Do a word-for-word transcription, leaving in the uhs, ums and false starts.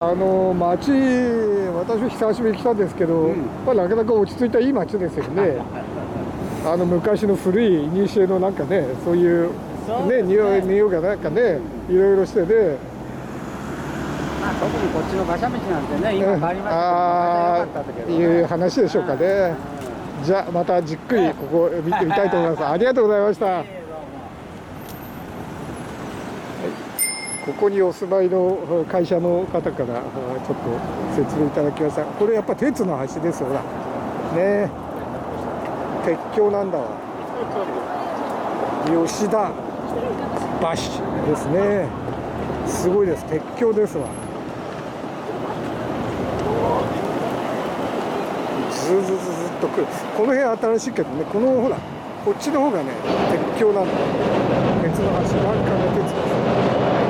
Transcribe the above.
あの町、私久しぶりに来たんですけど、うん、まあ、なかなか落ち着いたいい町ですよね。あの昔の古い古のなんかね、そういうね、匂い匂いがなんかね、いろいろしてね。 まあ、特にこっちの馬車道なんてね、今変わりましたけど、 ああいう話でしょうかね。じゃあまたじっくりここ見てみたいと思います。ありがとうございました。ここにお住まいの会社の方からちょっと説明いただきました。これやっぱ鉄の橋ですよ、ほらね、鉄橋なんだわ。吉田橋ですね。すごいです、鉄橋ですわ。ずずずずっと来る。この辺新しいけどね、このほらこっちの方がね鉄橋なんだ。鉄の橋、南関の鉄です。